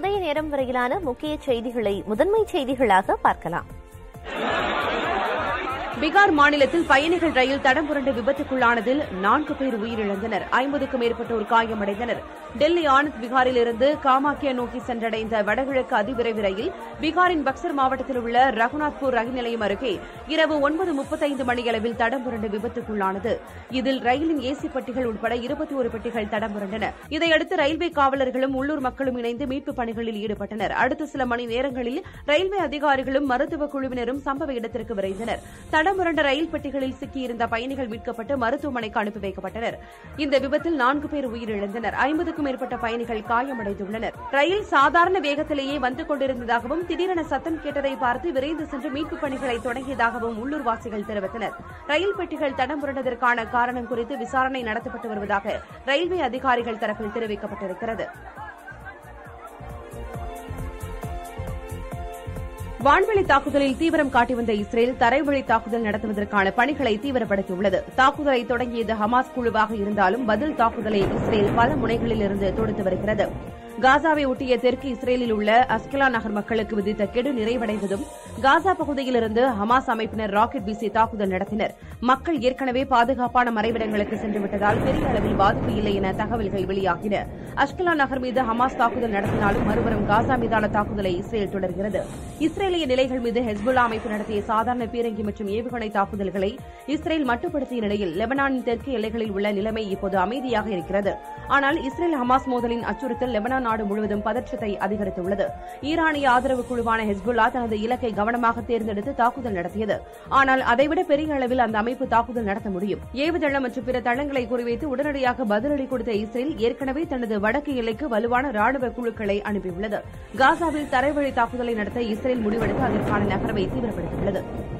இப்போதைய நேரம் வரையிலான முக்கிய செய்திகளை முதன்மை செய்திகளாக பார்க்கலாம். பீகார் மாநிலத்தில் பயணிகள் ரயில் தடம் புரண்டு விபத்துக்குள்ளானதில் 4 பேர் உயிரிழந்தனர். 50க்கும் மேற்பட்டோர் காயமடைந்தனர். டெல்லி ஆனந்த் விகாரில் இருந்து காமாக்கியா நோக்கி சென்றடைந்த வடகிழக்கு அதிவிரைவு ரயில் பீகாரின் பக்சர் மாவட்டத்தில் உள்ள ரகுநாத்பூர் ரயில் நிலையம் அருகே இரவு 9:35 மணியளவில் தடம் புரண்டு விபத்துக்குள்ளானது. இதில் ரயிலின் ஏசி பெட்டிகள் உட்பட 21 பெட்டிகள் தடம் புரண்டன. இதையடுத்து ரயில்வே காவலர்களும் உள்ளூர் மக்களும் இணைந்து மீட்புப் பணிகளில் ஈடுபட்டனர். அடுத்த சில மணி நேரங்களில் ரயில்வே அதிகாரிகளும் மருத்துவ குழுவினரும் சம்பவ இடத்திற்கு விரைந்தனர். தடம்புரண்ட ரயில் பெட்டிகளில் சிக்கியிருந்த பயணிகள் மீட்கப்பட்டு மருத்துவமனைக்கு அனுப்பி வைக்கப்பட்டனர். இந்த விபத்தில் 4 பேர் உயிரிழந்தனர். 50க்கும் மேற்பட்ட பயணிகள் காயமடைந்துள்ளனர். ரயில் சாதாரண வேகத்திலேயே வந்து கொண்டிருந்ததாகவும் திடீரென சத்தம் கேட்டதை பார்த்து விரைந்து சென்று மீட்புப் பணிகளை தொடங்கியதாகவும் உள்ளூர்வாசிகள் தெரிவித்தனர். ரயில் பெட்டிகள் தடம் புரண்டதற்கான காரணம் குறித்து விசாரணை நடத்தப்பட்டு வருவதாக ரயில்வே அதிகாரிகள் தரப்பில் தெரிவிக்கப்பட்டிருக்கிறது. வான்வெளி தாக்குதலில் தீவிரம் காட்டி வந்த இஸ்ரேல் தரைவழி தாக்குதல் நடத்துவதற்கான பணிகளை தீவிரப்படுத்தியுள்ளது. தாக்குதலை தொடங்கியது ஹமாஸ் குழுவாக இருந்தாலும் பதில் தாக்குதலை இஸ்ரேல் பல முனைகளிலிருந்து தொடுத்து வருகிறது. காசாவை ஒட்டிய தெற்கு இஸ்ரேலில் உள்ள அஸ்கலா நகர் மக்களுக்கு விதித்த கெடு நிறைவடைந்ததும் காசா பகுதியிலிருந்து ஹமாஸ் அமைப்பினர் ராக்கெட் வீசி தாக்குதல் நடத்தினர். மக்கள் ஏற்கனவே பாதுகாப்பான மறைவிடங்களுக்கு சென்றுவிட்டதால் பெரிய அளவில் பாதிப்பு இல்லை என தகவல்கள் வெளியாகின. அஸ்கலா நகர் மீது ஹமாஸ் தாக்குதல் நடத்தினாலும் மறுபுறம் காசா மீதான தாக்குதலை இஸ்ரேல் தொடர்கிறது. இஸ்ரேலிய நிலைகள் மீது ஹெஸ்புல்லா அமைப்பு நடத்திய சாதாரண பீரங்கி மற்றும் ஏவுகணை தாக்குதல்களை இஸ்ரேல் மட்டுப்படுத்திய நிலையில் லெபனானின் தெற்கு எல்லைகளில் உள்ள நிலைமை இப்போது அமைதியாக இருக்கிறது. ஆனால் இஸ்ரேல் ஹமாஸ் மோதலின் அச்சுறுத்தல் லெபனான் நாடு முழுவதும் பதற்றத்தை அதிகரித்துள்ளது. ஈரானிய ஆதரவு குழுவான ஹெஸ்புல்லா தனது இலக்கை கவனமாக தேர்ந்தெடுத்து தாக்குதல் நடத்தியது. ஆனால் அதைவிட பெரிய அளவில் அந்த அமைப்பு தாக்குதல் நடத்த முடியும். ஏவுதளம் மற்றும் பிற தளங்களை குறிவைத்து உடனடியாக பதிலடி கொடுத்த இஸ்ரேல் ஏற்கனவே தனது வடக்கு எல்லைக்கு வலுவான ராணுவ குழுக்களை அனுப்பியுள்ளது. காசாவில் தரைவழி தாக்குதலை நடத்த இஸ்ரேல் முடிவெடுத்து அதற்கான நகர்வை தீவிரப்படுத்தியுள்ளது.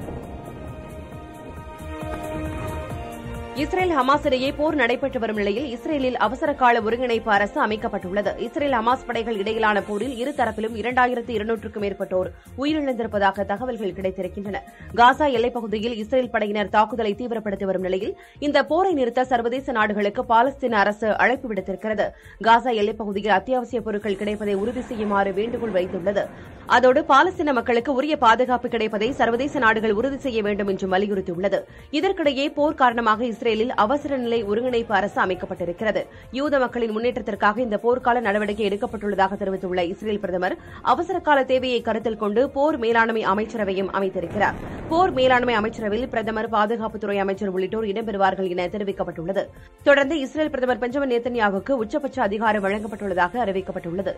இஸ்ரேல் ஹமாஸ் இடையே போர் நடைபெற்று வரும் நிலையில் இஸ்ரேலில் அவசரகால ஒருங்கிணைப்பு அரசு அமைக்கப்பட்டுள்ளது. இஸ்ரேல் ஹமாஸ் படைகள் இடையிலான போரில் இருதரப்பிலும் 2200க்கும் மேற்பட்டோர் உயிரிழந்திருப்பதாக தகவல்கள் கிடைத்திருக்கின்றன. காசா எல்லைப்பகுதியில் இஸ்ரேல் படையினர் தாக்குதலை தீவிரப்படுத்தி வரும் நிலையில் இந்த போரை நிறுத்த சர்வதேச நாடுகளுக்கு பாலஸ்தீன அரசு அழைப்பு விடுத்திருக்கிறது. காசா எல்லைப்பகுதியில் அத்தியாவசிய பொருட்கள் கிடைப்பதை உறுதி செய்யுமாறு வேண்டுகோள் வைத்துள்ளது. அதோடு பாலஸ்தீன மக்களுக்கு உரிய பாதுகாப்பு கிடைப்பதை சர்வதேச நாடுகள் உறுதி செய்ய வேண்டும் என்றும் வலியுறுத்தியுள்ளது. இதற்கிடையே போர் காரணமாக இஸ்ரேலில் அவசர நிலை ஒருங்கிணைப்பு அரசு அமைக்கப்பட்டிருக்கிறது. யூத மக்களின் முன்னேற்றத்திற்காக இந்த போர்க்கால நடவடிக்கை எடுக்கப்பட்டுள்ளதாக தெரிவித்துள்ள இஸ்ரேல் பிரதமர் அவசரகால தேவையை கருத்தில் கொண்டு போர் மேலாண்மை அமைச்சரவையும் அமைத்திருக்கிறார். போர் மேலாண்மை அமைச்சரவையில் பிரதமர், பாதுகாப்புத்துறை அமைச்சர் உள்ளிட்டோர் இடம்பெறுவார்கள் என தெரிவிக்கப்பட்டுள்ளது. தொடர்ந்து இஸ்ரேல் பிரதமர் பெஞ்சமின் நேத்தன்யாகுவுக்கு உச்சபட்ச அதிகாரம் வழங்கப்பட்டுள்ளதாக அறிவிக்கப்பட்டுள்ளது.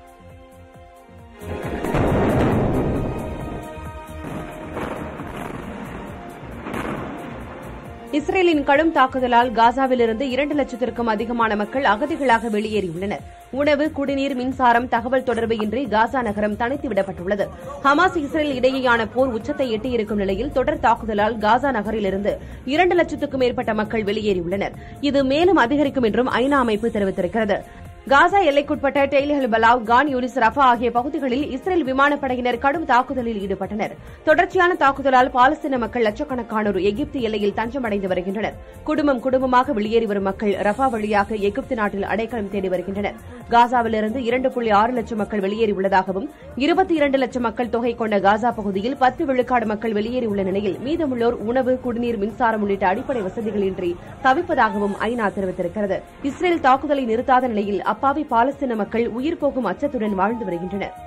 இஸ்ரேலின் கடும் தாக்குதலால் காசாவிலிருந்து 2 லட்சத்திற்கும் அதிகமான மக்கள் அகதிகளாக வெளியேறியுள்ளனர். உணவு, குடிநீர், மின்சாரம், தகவல் தொடர்பு இன்றி காசா நகரம் தனித்து விடப்பட்டுள்ளது. ஹமாஸ் இஸ்ரேல் இடையேயான போர் உச்சத்தை எட்டியிருக்கும் நிலையில் தொடர் தாக்குதலால் காசா நகரிலிருந்து 2 லட்சத்துக்கும் மேற்பட்ட மக்கள் வெளியேறியுள்ளனர். இது மேலும் அதிகரிக்கும் என்றும் ஐநா அமைப்பு தெரிவித்திருக்கிறது. காசா எல்லைக்குட்பட்ட Tel al Balah, Khan Younis, Rafah ஆகிய பகுதிகளில் இஸ்ரேல் விமானப்படையினர் கடும் தாக்குதலில் ஈடுபட்டனர். தொடர்ச்சியான தாக்குதலால் பாலஸ்தீன மக்கள் லட்சக்கணக்கானோர் எகிப்து எல்லையில் தஞ்சமடைந்து வருகின்றனர். குடும்பமாக வெளியேறி வரும் மக்கள் ரஃபா வழியாக எகிப்து நாட்டில் அடைக்கலம் தேடி வருகின்றனர். காசாவிலிருந்து 2.6 லட்சம் மக்கள் வெளியேறியுள்ளதாகவும் 22 லட்சம் மக்கள் தொகை கொண்ட காசா பகுதியில் 10 விழுக்காடு மக்கள் வெளியேறியுள்ள நிலையில் மீதமுள்ளோர் உணவு, குடிநீர், மின்சாரம் உள்ளிட்ட அடிப்படை வசதிகளின்றி தவிப்பதாகவும் ஐநா தெரிவித்திருக்கிறது. இஸ்ரேல் தாக்குதலை நிறுத்தாத நிலையில் அப்பாவி பாலஸ்தீன மக்கள் உயிர் போகும் அச்சத்துடன் வாழ்ந்து வருகின்றனர்.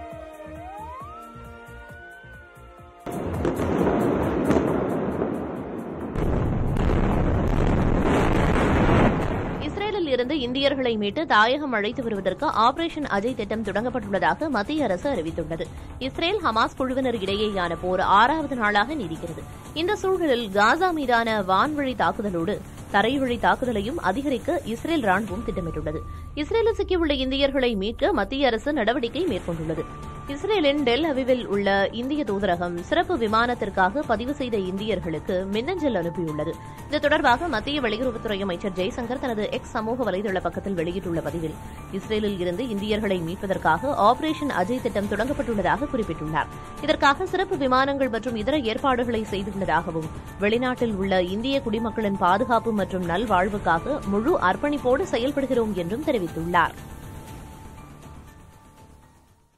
இஸ்ரேலில் இருந்து இந்தியர்களை மீட்டு தாயகம் அழைத்து வருவதற்கு ஆபரேஷன் அஜய் திட்டம் தொடங்கப்பட்டுள்ளதாக மத்திய அரசு அறிவித்துள்ளது. இஸ்ரேல் ஹமாஸ் குழுவினர் இடையேயான போர் 6வது நாளாக நீடிக்கிறது. இந்த சூழலில் காசா மீதான வான்வழி தாக்குதலோடு தரைவழி தாக்குதலையும் அதிகரிக்க இஸ்ரேல் ராணுவம் திட்டமிட்டுள்ளது. இஸ்ரேலில் சிக்கியுள்ள இந்தியர்களை மீட்க மத்திய அரசு நடவடிக்கை மேற்கொண்டுள்ளது. இஸ்ரேலின் டெல் அவிவில் உள்ள இந்திய தூதரகம் சிறப்பு விமானத்திற்காக பதிவு செய்த இந்தியர்களுக்கு மின்னஞ்சல் அனுப்பியுள்ளது. இது தொடர்பாக மத்திய வெளியுறவுத்துறை அமைச்சர் ஜெய்சங்கர் தனது எக்ஸ் சமூக வலைதள பக்கத்தில் வெளியிட்டுள்ள பதிவில் இஸ்ரேலில் இருந்து இந்தியர்களை மீட்பதற்காக ஆபரேஷன் அஜய் திட்டம் தொடங்கப்பட்டுள்ளதாக குறிப்பிட்டுள்ளார். இதற்காக சிறப்பு விமானங்கள் மற்றும் இதர ஏற்பாடுகளை செய்துள்ளதாகவும் வெளிநாட்டில் உள்ள இந்திய குடிமக்களின் பாதுகாப்பு மற்றும் நல்வாழ்வுக்காக முழு அர்ப்பணிப்போடு செயல்படுகிறோம் என்றும் தெரிவித்துள்ளார்.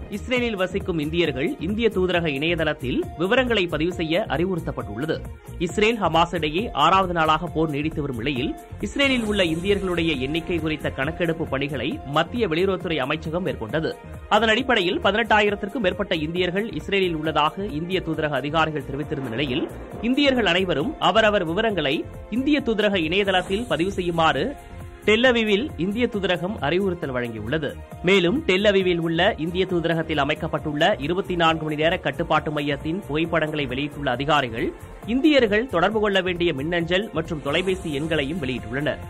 இஸ்ரேலில் வசிக்கும் இந்தியர்கள் இந்திய தூதரக இணையதளத்தில் விவரங்களை பதிவு செய்ய அறிவுறுத்தப்பட்டுள்ளது. இஸ்ரேல் ஹமாஸ் இடையே 6வது நாளாக போர் நீடித்து வரும் நிலையில் இஸ்ரேலில் உள்ள இந்தியர்களுடைய எண்ணிக்கை குறித்த கணக்கெடுப்பு பணிகளை மத்திய வெளியுறவுத்துறை அமைச்சகம் மேற்கொண்டது. அதன் அடிப்படையில் 18,000க்கும் மேற்பட்ட இந்தியர்கள் இஸ்ரேலில் உள்ளதாக இந்திய தூதரக அதிகாரிகள் தெரிவித்திருந்த நிலையில் இந்தியர்கள் அனைவரும் அவரவர் விவரங்களை இந்திய தூதரக இணையதளத்தில் பதிவு செய்யுமாறு டெல் அவீவில் இந்திய தூதரகம் அறிவுறுத்தல் வழங்கியுள்ளது. மேலும் டெல் அவீவில் உள்ள இந்திய தூதரகத்தில் அமைக்கப்பட்டுள்ள 24 மணி நேர கட்டுப்பாட்டு மையத்தின் புகைப்படங்களை வெளியிட்டுள்ள அதிகாரிகள் இந்தியர்கள் தொடர்பு கொள்ள வேண்டிய மின்னஞ்சல் மற்றும் தொலைபேசி எண்களையும் வெளியிட்டுள்ளனர்.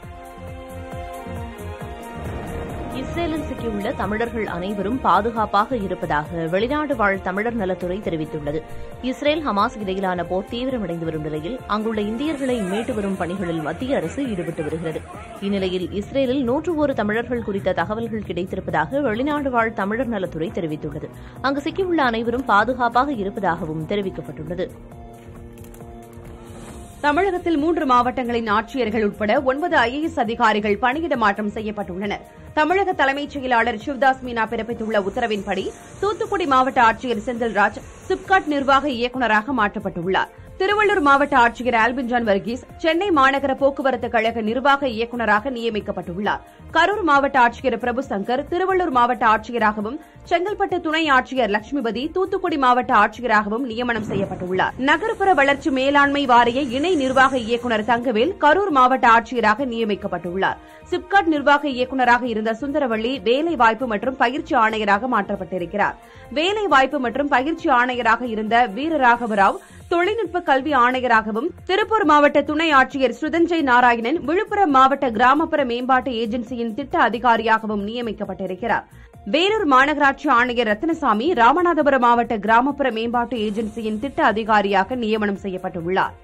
இஸ்ரேலில் சிக்கியுள்ள தமிழர்கள் அனைவரும் பாதுகாப்பாக இருப்பதாக வெளிநாடு வாழ் தமிழர் நலத்துறை தெரிவித்துள்ளது. இஸ்ரேல் ஹமாஸ் இடையிலான போர் தீவிரமடைந்து வரும் நிலையில் அங்குள்ள இந்தியர்களை மீட்டு வரும் பணிகளில் மத்திய அரசு ஈடுபட்டு வருகிறது. இந்நிலையில் இஸ்ரேலில் 101 தமிழர்கள் குறித்த தகவல்கள் கிடைத்திருப்பதாக வெளிநாடு வாழ் தமிழர் நலத்துறை தெரிவித்துள்ளது. அங்கு சிக்கியுள்ள அனைவரும் பாதுகாப்பாக இருப்பதாகவும் தெரிவிக்கப்பட்டுள்ளது. தமிழகத்தில் 3 மாவட்டங்களின் ஆட்சியர்கள் உட்பட 9 IAS அதிகாரிகள் பணியிட மாற்றம் செய்யப்பட்டுள்ளனர். தமிழக தலைமைச் செயலாளர் சிவ்தாஸ் மீனா பிறப்பித்துள்ள உத்தரவின்படி தூத்துக்குடி மாவட்ட ஆட்சியர் செந்தில்ராஜ் சிப்காட் நிர்வாக இயக்குநராக மாற்றப்பட்டுள்ளார். திருவள்ளூர் மாவட்ட ஆட்சியர் ஆல்பின்ஜான் வர்கீஸ் சென்னை மாநகர போக்குவரத்து கழக நிர்வாக இயக்குநராக நியமிக்கப்பட்டுள்ளார். கரூர் மாவட்ட ஆட்சியர் பிரபு சங்கர் திருவள்ளூர் மாவட்ட ஆட்சியராகவும், செங்கல்பட்டு துணை ஆட்சியர் லட்சுமிபதி தூத்துக்குடி மாவட்ட ஆட்சியராகவும் நியமனம் செய்யப்பட்டுள்ளார். நகர்ப்புற வளர்ச்சி மேலாண்மை வாரிய இணை நிர்வாக இயக்குநர் தங்கவேல் கரூர் மாவட்ட ஆட்சியராக நியமிக்கப்பட்டுள்ளார். சிப்காட் நிர்வாக இயக்குநராக இருந்த சுந்தரவள்ளி வேலைவாய்ப்பு மற்றும் பயிற்சி ஆணையராக மாற்றப்பட்டிருக்கிறார். வேலைவாய்ப்பு மற்றும் பயிற்சி ஆணையராக இருந்த வீரராகவராவ் தொழில்நுட்ப கல்வி ஆணையராகவும், திருப்பூர் மாவட்ட துணை ஆட்சியர் சுதஞ்சய் நாராயணன் விழுப்புரம் மாவட்ட கிராமப்புற மேம்பாட்டு ஏஜென்சியின் திட்ட அதிகாரியாகவும் நியமிக்கப்பட்டிருக்கிறார். வேலூர் மாநகராட்சி ஆணையர் ரத்னசாமி ராமநாதபுரம் மாவட்ட கிராமப்புற மேம்பாட்டு ஏஜென்சியின் திட்ட அதிகாரியாக நியமனம் செய்யப்பட்டுள்ளார்.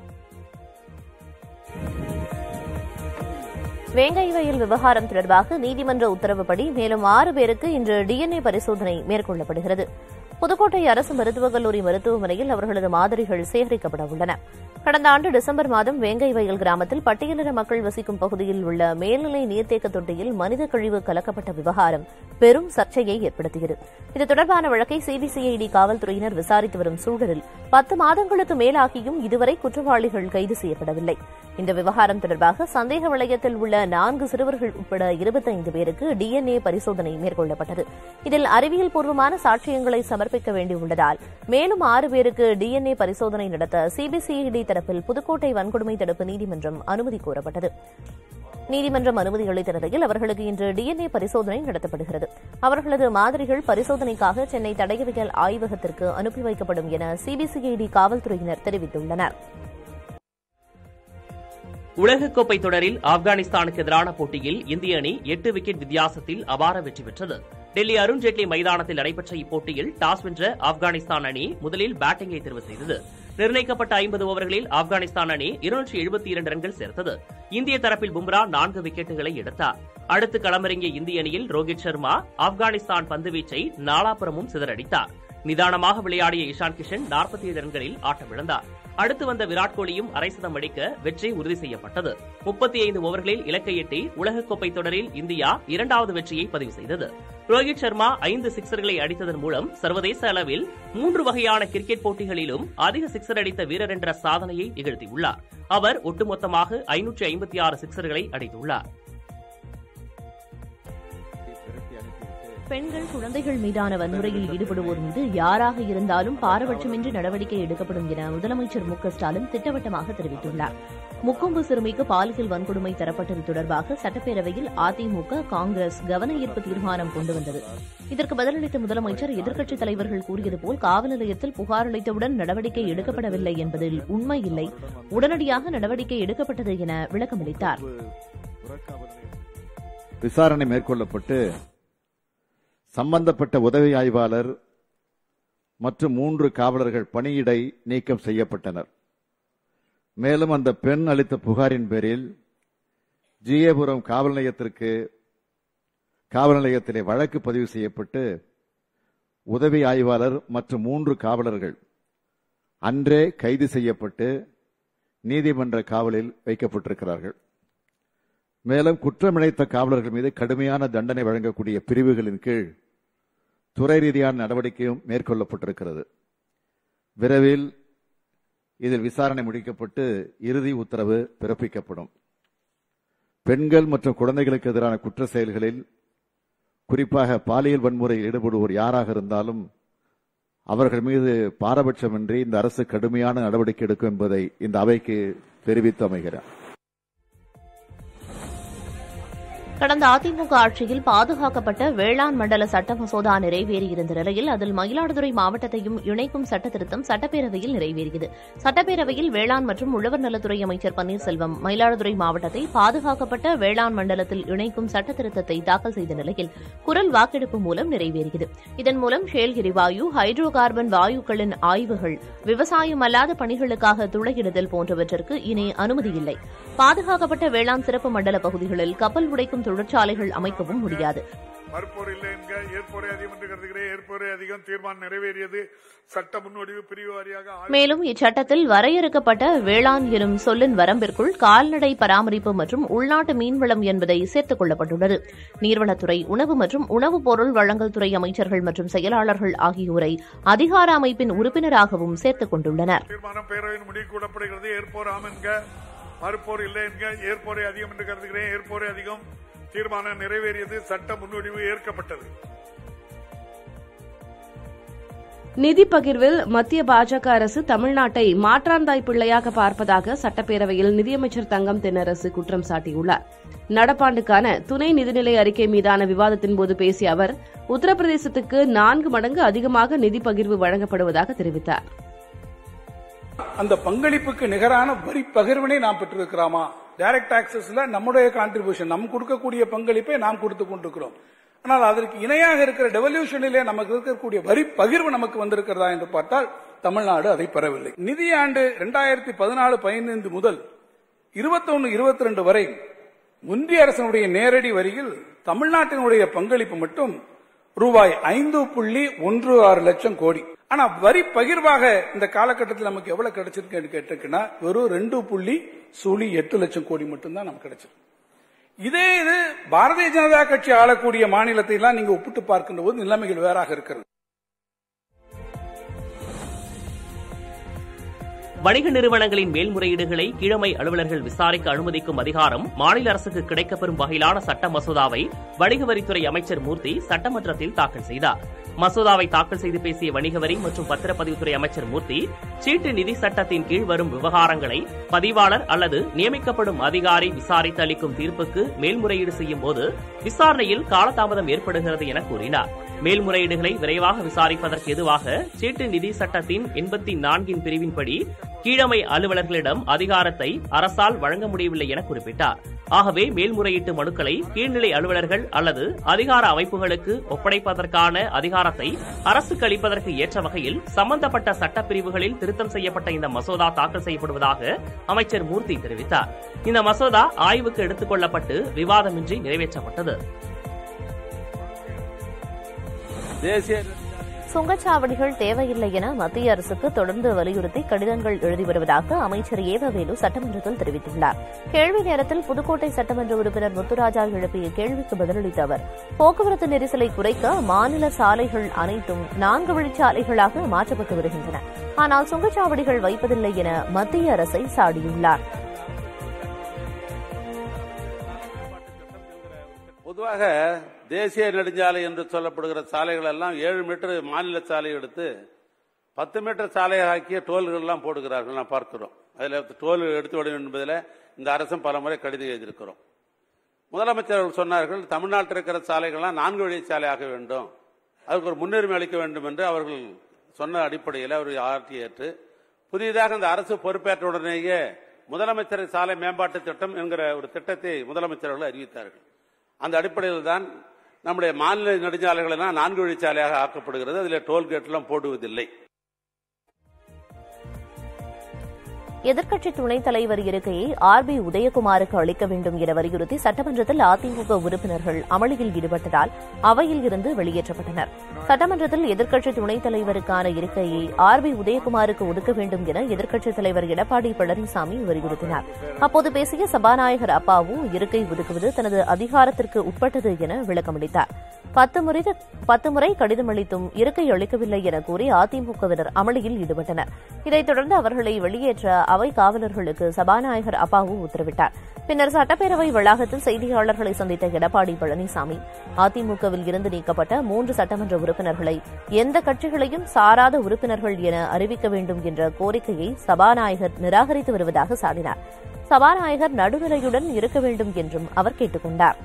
வேங்கை வயல் விவகாரம் தொடர்பாக நீதிமன்ற உத்தரவுப்படி மேலும் 6 பேருக்கு இன்று DNA பரிசோதனை மேற்கொள்ளப்படுகிறது. புதுக்கோட்டை அரசு மருத்துவக் கல்லூரி மருத்துவமனையில் அவர்களது மாதிரிகள் சேகரிக்கப்பட உள்ளன. கடந்த ஆண்டு டிசம்பர் மாதம் வேங்கை வயல் கிராமத்தில் பட்டியலின மக்கள் வசிக்கும் பகுதியில் உள்ள மேல்நிலை நீர்த்தேக்க தொட்டியில் மனித கழிவு கலக்கப்பட்ட விவகாரம் பெரும் சர்ச்சையை ஏற்படுத்தியது. இது தொடர்பான வழக்கை சிபிசிஐடி காவல்துறையினர் விசாரித்து வரும் சூழலில் 10 மாதங்களுக்கு மேலாகியும் இதுவரை குற்றவாளிகள் கைது செய்யப்படவில்லை. இந்த விவகாரம் தொடர்பாக சந்தேக வளையத்தில் உள்ள 4 சிறுவர்கள் உட்பட 25 பேருக்கு DNA பரிசோதனை மேற்கொள்ளப்பட்டது. இதில் அறிவியல் பூர்வமான சாட்சியங்களை சமர்ப்பிக்க வேண்டியுள்ளதால் மேலும் 6 பேருக்கு DNA பரிசோதனை நடத்த சிபிசிஐடி தரப்பில் புதுக்கோட்டை வன்கொடுமை தடுப்பு நீதிமன்றம் அனுமதி கோரப்பட்டது. நீதிமன்றம் அனுமதி அளித்த நிலையில் அவர்களுக்கு இன்று DNA பரிசோதனை நடத்தப்படுகிறது. அவர்களது மாதிரிகள் பரிசோதனைக்காக சென்னை தடயவியல் ஆய்வகத்திற்கு அனுப்பி வைக்கப்படும் என சிபிசிஐடி காவல்துறையினர் தெரிவித்துள்ளனர். உலகக்கோப்பை தொடரில் ஆப்கானிஸ்தானுக்கு எதிரான போட்டியில் இந்திய அணி 8 விக்கெட் வித்தியாசத்தில் அபார வெற்றி பெற்றது. டெல்லி அருண்ஜேட்லி மைதானத்தில் நடைபெற்ற இப்போட்டியில் டாஸ் வென்ற ஆப்கானிஸ்தான் அணி முதலில் பேட்டிங்கை தேர்வு செய்தது. நிர்ணயிக்கப்பட்ட 50 ஓவர்களில் ஆப்கானிஸ்தான் அணி 272 ரன்கள் சேர்த்தது. இந்திய தரப்பில் பும்ரா 4 விக்கெட்டுகளை எடுத்தார். அடுத்து களமிறங்கிய இந்திய அணியில் ரோஹித் சர்மா ஆப்கானிஸ்தான் பந்துவீச்சை நாலாபுரமும் சிதறடித்தார். நிதானமாக விளையாடிய இஷான் கிஷன் 47 ரன்களில் ஆட்டமிழந்தார். அடுத்து வந்த விராட் கோலியும் அரை சதம் அடிக்க வெற்றி உறுதி செய்யப்பட்டது. 35 ஓவர்களில் இலக்கை எட்டி உலகக்கோப்பை தொடரில் இந்தியா 2வது வெற்றியை பதிவு செய்தது. ரோஹித் சர்மா 5 சிக்சர்களை அடித்ததன் மூலம் சர்வதேச அளவில் 3 வகையான கிரிக்கெட் போட்டிகளிலும் அதிக சிக்சர் அடித்த வீரர் என்ற சாதனையை நிகழ்த்தியுள்ளார். அவர் ஒட்டுமொத்தமாக 556 சிக்சர்களை அடித்துள்ளார். பெண்கள், குழந்தைகள் மீதான வன்முறையில் ஈடுபடுவோர் மீது யாராக இருந்தாலும் பாரபட்சமின்றி நடவடிக்கை எடுக்கப்படும் என முதலமைச்சர் மு க ஸ்டாலின் திட்டவட்டமாக தெரிவித்துள்ளார். முக்கொம்பு சிறுமிக்கு பாலியல் வன்கொடுமை தரப்பட்டது தொடர்பாக சட்டப்பேரவையில் அதிமுக, காங்கிரஸ் கவன ஈர்ப்பு தீர்மானம் கொண்டு வந்தது. இதற்கு பதிலளித்த முதலமைச்சர் எதிர்க்கட்சித் தலைவர்கள் கூறியது போல் காவல் நிலையத்தில் புகார் அளித்தவுடன் நடவடிக்கை எடுக்கப்படவில்லை என்பதில் உண்மை இல்லை, உடனடியாக நடவடிக்கை எடுக்கப்பட்டது என விளக்கமளித்தார். விசாரணை மேற்கொள்ளப்பட்டு சம்பந்தப்பட்ட உதவி ஆய்வாளர் மற்றும் 3 காவலர்கள் பணியிடை நீக்கம் செய்யப்பட்டனர். மேலும் அந்த பெண் அளித்த புகாரின் பேரில் ஜிஏபுரம் காவல் நிலையத்திலே வழக்கு பதிவு செய்யப்பட்டு உதவி ஆய்வாளர் மற்றும் 3 காவலர்கள் அன்றே கைது செய்யப்பட்டு நீதிமன்ற காவலில் வைக்கப்பட்டிருக்கிறார்கள். மேலும் குற்றமிழைத்த காவலர்கள் மீது கடுமையான தண்டனை வழங்கக்கூடிய பிரிவுகளின் கீழ் துறை ரீதியான நடவடிக்கையும் மேற்கொள்ளப்பட்டிருக்கிறது. விரைவில் இதில் விசாரணை முடிக்கப்பட்டு இறுதி உத்தரவு பிறப்பிக்கப்படும். பெண்கள் மற்றும் குழந்தைகளுக்கு எதிரான குற்ற செயல்களில் குறிப்பாக பாலியல் வன்முறையில் ஈடுபடுவோர் யாராக இருந்தாலும் அவர்கள் மீது பாரபட்சமின்றி இந்த அரசு கடுமையான நடவடிக்கை எடுக்கும் என்பதை இந்த அவைக்கு தெரிவித்து அமைகிறேன். கடந்த அதிமுக ஆட்சியில் பாதுகாக்கப்பட்ட வேளாண் மண்டல சட்ட மசோதா நிறைவேறியிருந்த நிலையில் அதில் மயிலாடுதுறை மாவட்டத்தையும் இணைக்கும் சட்ட திருத்தம் சட்டப்பேரவையில் நிறைவேறியது. சட்டப்பேரவையில் வேளாண் மற்றும் உழவர் நலத்துறை அமைச்சர் பன்னீர்செல்வம் மயிலாடுதுறை மாவட்டத்தை பாதுகாக்கப்பட்ட வேளாண் மண்டலத்தில் இணைக்கும் சட்ட திருத்தத்தை தாக்கல் செய்த நிலையில் குரல் வாக்கெடுப்பு மூலம் நிறைவேறியது. இதன் மூலம் ஷேல் எரிவாயு, ஹைட்ரோ கார்பன் வாயுக்களின் ஆய்வுகள், விவசாயம் அல்லாத பணிகளுக்காக துளையிடுதல் போன்றவற்றிற்கு இனி அனுமதியில்லை. பாதுகாக்கப்பட்ட வேளாண் சிறப்பு மண்டல பகுதிகளில் கப்பல் உடைக்கும் தொழிற்சாலைகள் அமைக்கவும் முடியாது. மறுப்போர் இல்லை என்க ஏற்போரை அதிகம் என்று கருதுகிறேன். ஏற்போரை அதிகம் தீர்மானம் நிறைவேறியது. சட்ட முன்வடிவு பிரிவு வாரியாக மேலும் இச்சட்டத்தில் வரையறுக்கப்பட்ட வேளாண் எனும் சொல்லின் வரம்பிற்குள் கால்நடை பராமரிப்பு மற்றும் உள்நாட்டு மீன்வளம் என்பதை சேர்த்துக் கொள்ளப்பட்டுள்ளது. நீர்வளத்துறை, உணவு மற்றும் உணவுப் பொருள் வழங்கல் துறை அமைச்சர்கள் மற்றும் செயலாளர்கள் ஆகியோரை அதிகார அமைப்பின் உறுப்பினராகவும் சேர்த்துக் கொண்டுள்ளனர். தீர்மானம் பேரவையின் முடிவு கூடப்படுகிறது. ஏற்போர் ஆம் என்க, மறுப்போர் இல்லை என்க. ஏற்போரை அதிகம் என்று கருதுகிறேன். ஏற்போரை அதிகம் தீர்மானம் நிறைவேறியது. சட்ட முன்வடிவு ஏற்கப்பட்டது. நிதி பகிர்வில் மத்திய பாஜக அரசு தமிழ்நாட்டை மாற்றாந்தாய் பிள்ளையாக பார்ப்பதாக சட்டப்பேரவையில் நிதியமைச்சர் தங்கம் தென்னரசு குற்றம் சாட்டியுள்ளார். நடப்பாண்டுக்கான துணை நிதிநிலை அறிக்கை மீதான விவாதத்தின்போது பேசிய அவர், உத்தரப்பிரதேசத்துக்கு 4 மடங்கு அதிகமாக நிதி பகிர்வு வழங்கப்படுவதாக தெரிவித்தார். அந்த பங்களிப்புக்கு நிகரான வரி பகிர்வினை நாம் பெற்றிருக்கிறோமா? டைரக்ட் டாக்ஸஸ்ல நம்முடைய கான்ட்ரிபியூஷன், நம்ம கொடுக்கக்கூடிய பங்களிப்பை நாம் கொடுத்துக் கொண்டிருக்கிறோம். ஆனால் அதற்கு இணையாக இருக்கிற டெவல்யூஷனிலே நமக்கு இருக்கக்கூடிய வரி பகிர்வு நமக்கு வந்திருக்கிறதா என்று பார்த்தால் தமிழ்நாடு அதை பெறவில்லை. நிதியாண்டு 2014-15 முதல் 21-22 வரை ஒன்றிய அரசினுடைய நேரடி வரியில் தமிழ்நாட்டினுடைய பங்களிப்பு மட்டும் ரூபாய் 5.16 லட்சம் கோடி. ஆனா வரி பகிர்வாக இந்த காலகட்டத்தில் நமக்கு எவ்வளவு கிடைச்சிருக்கு கேட்டுக்குன்னா வெறும் 2.08 லட்சம் கோடி மட்டும்தான் நமக்கு கிடைச்சிருக்கு. இதே இது பாரதிய ஜனதா கட்சி ஆளக்கூடிய மாநிலத்தை எல்லாம் நீங்க ஒப்பிட்டு பார்க்கின்ற போது நிலைமைகள் வேறாக இருக்கிறது. வணிக நிறுவனங்களின் மேல்முறையீடுகளை கீழமை அலுவலர்கள் விசாரிக்க அனுமதிக்கும் அதிகாரம் மாநில அரசுக்கு கிடைக்கப்பெறும் வகையிலான சட்ட மசோதாவை வணிக வரித்துறை அமைச்சர் மூர்த்தி சட்டமன்றத்தில் தாக்கல் செய்தார். மசோதாவை தாக்கல் செய்து பேசிய வணிக வரி மற்றும் பத்திரப்பதிவுத்துறை அமைச்சர் மூர்த்தி, சீட்டு நிதி சட்டத்தின் கீழ் வரும் விவகாரங்களை பதிவாளர் அல்லது நியமிக்கப்படும் அதிகாரி விசாரித்து அளிக்கும் தீர்ப்புக்கு மேல்முறையீடு செய்யும் போது விசாரணையில் காலதாமதம் ஏற்படுகிறது என கூறினார். மேல்முறையீடுகளை விரைவாக விசாரிப்பதற்கு எதுவாக சீட்டு நிதி சட்டத்தின் 84 பிரிவின்படி கீழமை அலுவலர்களிடம் அதிகாரத்தை அரசால் வழங்க முடியவில்லை என குறிப்பிட்டார். ஆகவே மேல்முறையீட்டு மனுக்களை கீழ்நிலை அலுவலர்கள் அல்லது அதிகார அமைப்புகளுக்கு ஒப்படைப்பதற்கான அதிகாரத்தை அரசுக்கு அளிப்பதற்கு ஏற்ற வகையில் சம்பந்தப்பட்ட சட்டப்பிரிவுகளில் திருத்தம் செய்யப்பட்ட இந்த மசோதா தாக்கல் செய்யப்படுவதாக அமைச்சர் மூர்த்தி தெரிவித்தார். இந்த மசோதா ஆய்வுக்கு எடுத்துக் கொள்ளப்பட்டு விவாதமின்றி நிறைவேற்றப்பட்டது. சுங்கச்சாவடிகள் தேவையில்லை என மத்திய அரசுக்கு தொடர்ந்து வலியுறுத்தி கடிதங்கள் எழுதி வருவதாக அமைச்சர் ஏவவேலு சட்டமன்றத்தில் தெரிவித்துள்ளார். கேள்வி நேரத்தில் புதுக்கோட்டை சட்டமன்ற உறுப்பினர் முத்துராஜா எழுப்பிய கேள்விக்கு பதிலளித்த அவர், போக்குவரத்து நெரிசலை குறைக்க மாநில சாலைகள் அனைத்தும் 4 வழிச்சாலைகளாக மாற்றப்பட்டு வருகின்றன. ஆனால் சுங்கச்சாவடிகள் வைப்பதில்லை என மத்திய அரசை சாடியுள்ளார். பொதுவாக தேசிய நெடுஞ்சாலை என்று சொல்லப்படுகிற சாலைகள் எல்லாம் 7 மீட்டர் மாநில சாலை எடுத்து 10 மீட்டர் சாலையாக்கிய டோல்கள் எல்லாம் போடுகிறார்கள். நான் பார்க்கிறோம். அதில் டோல் எடுத்து விட வேண்டும் என்பதில் இந்த அரசும் பல முறை கடிதம் எழுதியிருக்கிறோம். முதலமைச்சர் சொன்னார்கள், தமிழ்நாட்டில் இருக்கிற சாலைகள்லாம் 4 வழி சாலையாக வேண்டும், அதுக்கு ஒரு முன்னுரிமை அளிக்க வேண்டும் என்று அவர்கள் சொன்ன அடிப்படையில் அவர் ஏற்று புதிதாக இந்த அரசு பொறுப்பேற்ற உடனேயே முதலமைச்சர் சாலை மேம்பாட்டு திட்டம் என்கிற ஒரு திட்டத்தை முதலமைச்சர்கள் அறிவித்தார்கள். அந்த அடிப்படையில் தான் நம்முடைய மாநில நெடுஞ்சாலைகள் எல்லாம் 4 வழிச்சாலையாக ஆக்கப்படுகிறது. அதில் டோல்கேட் எல்லாம் போடுவதில்லை. எதிர்க்கட்சி துணைத் தலைவர் இருக்கையை ஆர்.பி. உதயகுமாருக்கு அளிக்க வேண்டும் என வலியுறுத்தி சட்டமன்றத்தில் அதிமுக உறுப்பினர்கள் அமளியில் ஈடுபட்டதால் அவையில் இருந்து வெளியேற்றப்பட்டனர். சட்டமன்றத்தில் எதிர்க்கட்சி துணைத் தலைவருக்கான இருக்கையை ஆர்.பி. உதயகுமாருக்கு ஒதுக்க வேண்டும் என எதிர்க்கட்சித் தலைவர் எடப்பாடி பழனிசாமி வலியுறுத்தினார். அப்போது பேசிய சபாநாயகர் அப்பாவு இருக்கை ஒதுக்குவது தனது அதிகாரத்திற்கு உட்பட்டது என விளக்கமளித்தார். 10 முறை கடிதம் அளித்தும் இருக்கை அளிக்கவில்லை என கூறி அதிமுகவினர் அமளியில் ஈடுபட்டனர். இதைத் தொடர்ந்து அவர்களை வெளியேற்ற அவை காவலர்களுக்கு சபாநாயகர் அப்பாவு உத்தரவிட்டார். பின்னர் சட்டப்பேரவை வளாகத்தில் செய்தியாளர்களை சந்தித்த எடப்பாடி பழனிசாமி அதிமுகவில் இருந்து நீக்கப்பட்ட 3 சட்டமன்ற உறுப்பினர்களை எந்த கட்சிகளையும் சாராத உறுப்பினர்கள் என அறிவிக்க வேண்டும் என்ற கோரிக்கையை சபாநாயகர் நிராகரித்து வருவதாக சாடினார். சபாநாயகர் நடுநிலையுடன் இருக்க வேண்டும் என்றும் அவர் கேட்டுக் கொண்டார்.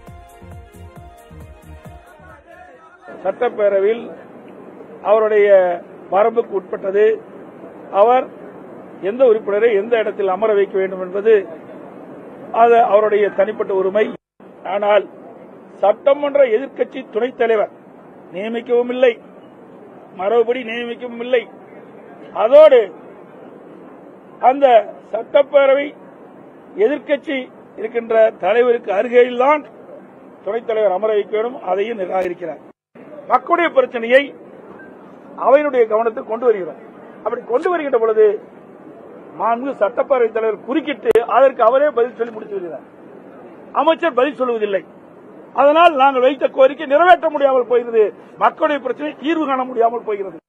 சட்டப்பேரவையில் அவருடைய வரம்புக்கு உட்பட்டது. அவர் எந்த உறுப்பினரை எந்த இடத்தில் அமர வைக்க வேண்டும் என்பது அது அவருடைய தனிப்பட்ட உரிமை. ஆனால் சட்டமன்ற எதிர்க்கட்சி துணைத் தலைவர் நியமிக்கவும் இல்லை, மறுபடி நியமிக்கவும் இல்லை. அதோடு அந்த சட்டப்பேரவை எதிர்க்கட்சி இருக்கின்ற தலைவருக்கு அருகில்தான் துணைத் தலைவர் அமர வைக்க வேண்டும். அதையும் நிராகரிக்கிறார். மக்களுடைய பிரச்சனையை அவையினுடைய கவனத்தில் கொண்டு வருகிறோம். அப்படி கொண்டு வருகின்ற பொழுது மாண்பு சட்டப்பேரவைத் தலைவர் குறுக்கிட்டு அதற்கு அவரே பதில் சொல்லி முடித்து வருகிறார். அமைச்சர் பதில் சொல்வதில்லை. அதனால் நாங்கள் வைத்த கோரிக்கை நிறைவேற்ற முடியாமல் போகிறது. மக்களுடைய பிரச்சனை தீர்வு காண முடியாமல் போகிறது.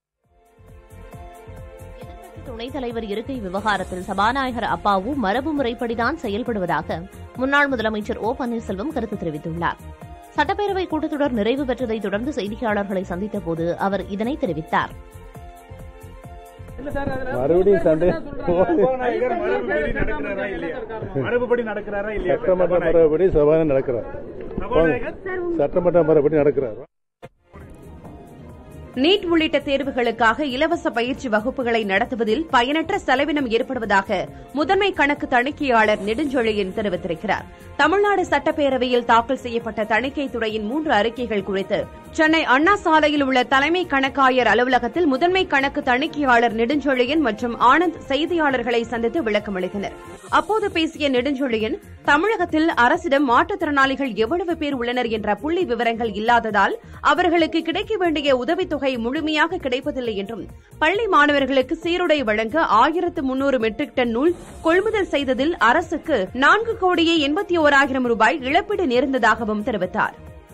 துணைத் தலைவர் இருக்கை விவகாரத்தில் சபாநாயகர் அப்பாவு மரபு முறைப்படிதான் செயல்படுவதாக முன்னாள் முதலமைச்சர் ஓ பன்னீர்செல்வம் கருத்து தெரிவித்துள்ளார். சட்டப்பேரவை கூட்டத்தொடர் நிறைவு பெற்றதைத் தொடர்ந்து செய்தியாளர்களை சந்தித்தபோது அவர் இதனை தெரிவித்தார். மரபுபடி நடக்கிறாரா இல்லையா? சட்டமன்ற மரபுபடி சபாநாயகர் நடக்கிறார். சட்டமன்ற மரபுபடி நடக்கிறார். நீட் உள்ளிட்ட தேர்வுகளுக்காக இலவச பயிற்சி வகுப்புகளை நடத்துவதில் பயனற்ற செலவினம் ஏற்படுவதாக முதன்மை கணக்கு தணிக்கையாளர் நெடுஞ்செழியன் தெரிவித்திருக்கிறார். தமிழ்நாடு சட்டப்பேரவையில் தாக்கல் செய்யப்பட்ட தணிக்கைத் துறையின் 3 அறிக்கைகள் குறித்து சென்னை அண்ணா சாலையில் உள்ள தலைமை கணக்காயர் அலுவலகத்தில் முதன்மை கணக்கு தணிக்கையாளர் நெடுஞ்செழியன் மற்றும் ஆனந்த் செய்தியாளர்களை சந்தித்து விளக்கமளித்தனர். அப்போது பேசிய நெடுஞ்செழியன், தமிழகத்தில் அரசிடம் மாற்றுத்திறனாளிகள் எவ்வளவு பேர் உள்ளனர் என்ற புள்ளி விவரங்கள் இல்லாததால் அவர்களுக்கு கிடைக்க வேண்டிய உதவித்தொகை முழுமையாக கிடைப்பதில்லை என்றும், பள்ளி மாணவர்களுக்கு சீருடை வழங்க 1300 மெட்ரிக் டன் நூல் கொள்முதல் செய்ததில் அரசுக்கு 4,81,00,000 ரூபாய் இழப்பீடு நேர்ந்ததாகவும் தெரிவித்தார்.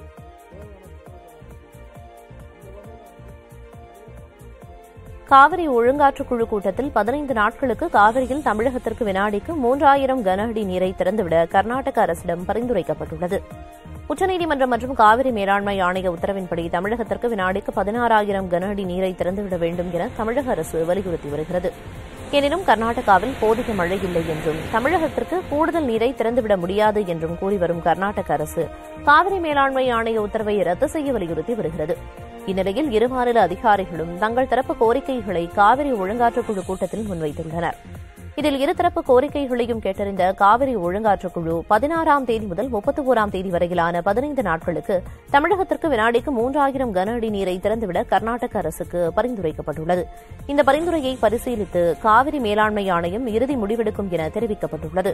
காவிரி ஒழுங்காற்றுக்குழு கூட்டத்தில் 15 நாட்களுக்கு காவிரியில் தமிழகத்திற்கு வினாடிக்கு 3000 கன அடி நீரை திறந்துவிட கர்நாடக அரசிடம் பரிந்துரைக்கப்பட்டுள்ளது. உச்சநீதிமன்றம் மற்றும் காவிரி மேலாண்மை ஆணைய உத்தரவின்படி தமிழகத்திற்கு வினாடிக்கு 16,000 கன அடி நீரை திறந்துவிட வேண்டும் என தமிழக அரசு வலியுறுத்தி வருகிறது. எனினும் கர்நாடகாவில் போதிய மழை இல்லை என்றும் தமிழகத்திற்கு கூடுதல் நீரை திறந்துவிட முடியாது என்றும் கூறி வரும் கர்நாடக அரசு காவிரி மேலாண்மை ஆணைய உத்தரவை ரத்து செய்ய வலியுறுத்தி வருகிறது. இந்நிலையில் இரு மாநில அதிகாரிகளும் தங்கள் தரப்பு கோரிக்கைகளை காவிரி ஒழுங்காற்றுக்குழு கூட்டத்தில் முன்வைத்துள்ளனர். இதில் இருதரப்பு கோரிக்கைகளையும் கேட்டறிந்த காவிரி ஒழுங்காற்றுக்குழு 16ஆம் தேதி முதல் 31ஆம் தேதி வரையிலான 15 நாட்களுக்கு தமிழகத்திற்கு வினாடிக்கு 3000 கன அடி நீரை திறந்துவிட கர்நாடக அரசுக்கு பரிந்துரைக்கப்பட்டுள்ளது. இந்த பரிந்துரையை பரிசீலித்து காவிரி மேலாண்மை ஆணையம் இறுதி முடிவெடுக்கும் என தெரிவிக்கப்பட்டுள்ளது.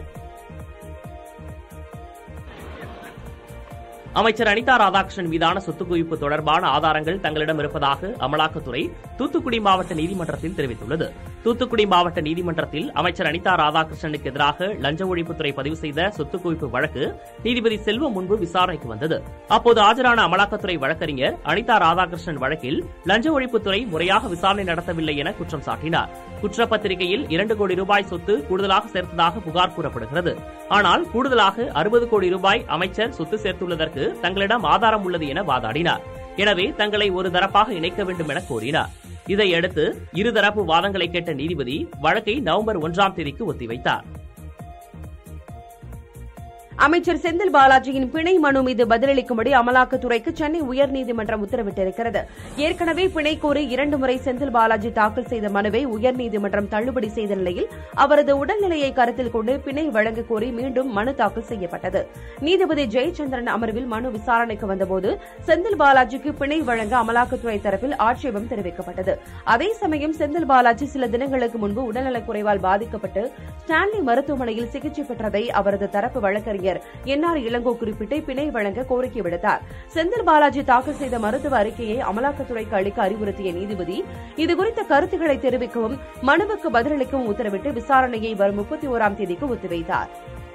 அமைச்சர் அனிதா ராதாகிருஷ்ணன் மீதான சொத்து குவிப்பு தொடர்பான ஆதாரங்கள் தங்களிடம் இருப்பதாக அமலாக்கத்துறை தூத்துக்குடி மாவட்ட நீதிமன்றத்தில் தெரிவித்துள்ளது. தூத்துக்குடி மாவட்ட நீதிமன்றத்தில் அமைச்சர் அனிதா ராதாகிருஷ்ணனுக்கு எதிராக லஞ்ச ஒழிப்புத்துறை பதிவு செய்த சொத்து குவிப்பு வழக்கு நீதிபதி செல்வம் முன்பு விசாரணைக்கு வந்தது. அப்போது ஆஜரான அமலாக்கத்துறை வழக்கறிஞர் அனிதா ராதாகிருஷ்ணன் வழக்கில் லஞ்ச ஒழிப்புத்துறை முறையாக விசாரணை நடத்தவில்லை என குற்றம் சாட்டினார். குற்றப்பத்திரிகையில் 2 கோடி ரூபாய் சொத்து கூடுதலாக சேர்த்ததாக புகார் கூறப்படுகிறது. ஆனால் கூடுதலாக 60 கோடி ரூபாய் அமைச்சர் சொத்து சேர்த்துள்ளதற்கு தங்களிடம் ஆதாரம் உள்ளது என வாதாடினார். எனவே தங்களை ஒரு தரப்பாக இணைக்க வேண்டும் என கோரினார். இதையடுத்து இருதரப்பு வாதங்களை கேட்ட நீதிபதி வழக்கை நவம்பர் 1ஆம் தேதிக்கு ஒத்திவைத்தார். அமைச்சர் செந்தில் பாலாஜியின் பிணை மனு மீது பதிலளிக்கும்படி அமலாக்கத்துறைக்கு சென்னை உயர்நீதிமன்றம் உத்தரவிட்டிருக்கிறது. ஏற்கனவே பிணை கோரி 2 முறை செந்தில் பாலாஜி தாக்கல் செய்த மனுவை உயர்நீதிமன்றம் தள்ளுபடி செய்த நிலையில் அவரது உடல்நிலையை கருத்தில் கொண்டு பிணை வழங்க கோரி மீண்டும் மனு தாக்கல் செய்யப்பட்டது. நீதிபதி ஜெயச்சந்திரன் அமர்வில் மனு விசாரணைக்கு வந்தபோது செந்தில் பாலாஜிக்கு பிணை வழங்க அமலாக்கத்துறை தரப்பில் ஆட்சேபம் தெரிவிக்கப்பட்டது. அதே சமயம் செந்தில் பாலாஜி சில தினங்களுக்கு முன்பு உடல்நலக்குறைவால் பாதிக்கப்பட்டு ஸ்டான்லி மருத்துவமனையில் சிகிச்சை பெற்றதை அவரது தரப்பு வழக்கறிஞர் என்ஆர் இளங்கோ குறிப்பிட்டு பிணை வழங்க கோரிக்கை விடுத்தார். செந்தில் பாலாஜி தாக்கல் செய்த மருத்துவ அறிக்கையை அமலாக்கத்துறைக்கு அளிக்க அறிவுறுத்திய நீதிபதி இதுகுறித்த கருத்துக்களை தெரிவிக்கவும் மனுவுக்கு பதிலளிக்கவும் உத்தரவிட்டு விசாரணையை வரும் 31ஆம் தேதிக்கு ஒத்திவைத்தார்.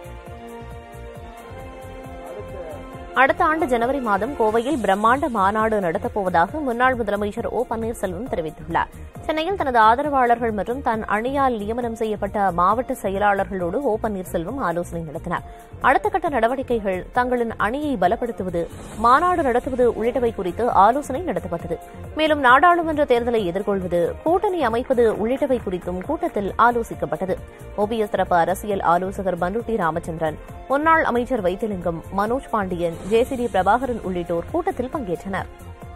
அடுத்த ஆண்டு ஜனவரி மாதம் கோவையில் பிரம்மாண்ட மாநாடு நடத்தப்போவதாக முன்னாள் முதலமைச்சர் ஓ பன்னீர்செல்வம் தெரிவித்துள்ளார். சென்னையில் தனது ஆதரவாளர்கள் மற்றும் தன் அணியால் நியமனம் செய்யப்பட்ட மாவட்ட செயலாளர்களோடு ஓ பன்னீர்செல்வம் ஆலோசனை நடத்தினார். அடுத்த கட்ட நடவடிக்கைகள், தங்களின் அணியை பலப்படுத்துவது, மாநாடு நடத்துவது உள்ளிட்டவை குறித்து ஆலோசனை நடத்தப்பட்டது. மேலும் நாடாளுமன்ற தேர்தலை எதிர்கொள்வது, கூட்டணி அமைப்பது உள்ளிட்டவை குறித்தும் கூட்டத்தில் ஆலோசிக்கப்பட்டது. ஓபிஎஸ் தரப்பு அரசியல் ஆலோசகர் பண்டுட்டி ராமச்சந்திரன், முன்னாள் அமைச்சர் வைத்திலிங்கம், மனோஜ் பாண்டியன், ஜேசிடி பிரபாகரன் உள்ளிட்டோர் கூட்டத்தில் பங்கேற்றனர்.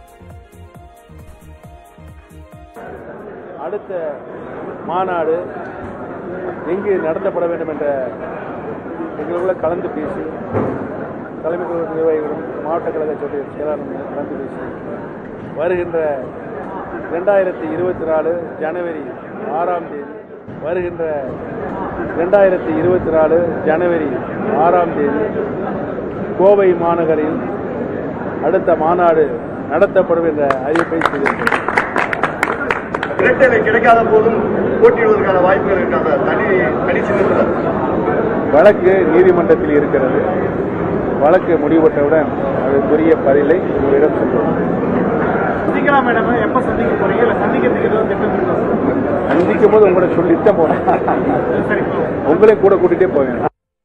அடுத்த மாநாடு எங்கு நடத்தப்பட வேண்டும் என்ற எங்களுக்குள்ள கலந்து பேசி தலைமை கழக நிர்வாகிகளும் மாவட்ட கழக செயலாளர்களும் கலந்து பேசி வருகின்ற 2024 ஜனவரி 6ஆம் தேதி வருகின்ற 2024 ஜனவரி 6ஆம் தேதி கோவை மாநகரில் அடுத்த மாநாடு நடத்தப்படும் என்ற அறிவிப்பை செய்திருக்கிறோம். இரட்டை கிடைக்காத போதும் போட்டியிடுவதற்கான வாய்ப்புகள் இருக்காங்க. தனி சின்னத்தில் வழக்கு நீதிமன்றத்தில் இருக்கிறது. வழக்கு முடிவுற்றவுடன் அதுக்குரிய பதிலை உங்களிடம் சொல்லுவோம். சந்திக்கலாம் மேடம், எப்ப சந்திக்க போறீங்க? இல்ல சந்திக்கிறதுக்கு சந்திக்கும் போது உங்களை சொல்லித்தான் போனேன். உங்களையும் கூட கூட்டிகிட்டே போவேன்.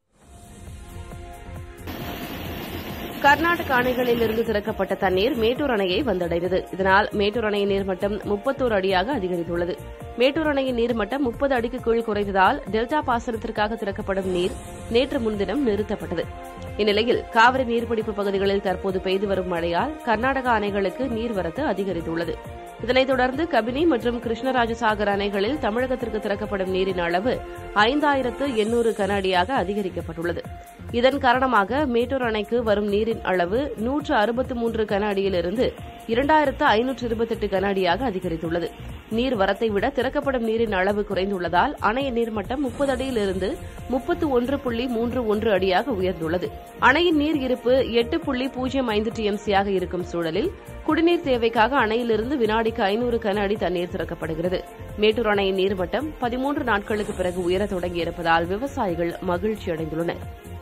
கர்நாடக அணைகளிலிருந்து திறக்கப்பட்ட தண்ணீர் மேட்டூர் அணையை வந்தடைந்தது. இதனால் மேட்டூர் அணையின் நீர்மட்டம் 31 அடியாக அதிகரித்துள்ளது. மேட்டூர் அணையின் நீர்மட்டம் 30 அடிக்கு கீழ் குறைந்ததால் டெல்டா பாசனத்திற்காக திறக்கப்படும் நீர் நேற்று முன்தினம் நிறுத்தப்பட்டது. இந்நிலையில் காவிரி நீர்பிடிப்பு பகுதிகளில் தற்போது பெய்து வரும் மழையால் கர்நாடக அணைகளுக்கு நீர்வரத்து அதிகரித்துள்ளது. இதனைத் தொடர்ந்து கபினி மற்றும் கிருஷ்ணராஜசாகர் அணைகளில் தமிழகத்திற்கு திறக்கப்படும் நீரின் அளவு 5800 கன அடியாக அதிகரிக்கப்பட்டுள்ளது. இதன் காரணமாக மேட்டூர் அணைக்கு வரும் நீரின் அளவு 163 கன அடியிலிருந்து 2528 கன அடியாக அதிகரித்துள்ளது. நீர்வரத்தை விட திறக்கப்படும் நீரின் அளவு குறைந்துள்ளதால் அணையின் நீர்மட்டம் 30 அடியிலிருந்து 31.31 அடியாக உயர்ந்துள்ளது. அணையின் நீர் இருப்பு 8.05 டிஎம்சியாக இருக்கும் சூழலில் குடிநீர் தேவைக்காக அணையிலிருந்து வினாடிக்கு 500 கன அடி தண்ணீர் திறக்கப்படுகிறது. மேட்டூர் அணையின் நீர்மட்டம் 13 நாட்களுக்கு பிறகு உயரத் தொடங்கியிருப்பதால் விவசாயிகள் மகிழ்ச்சியடைந்துள்ளனர்.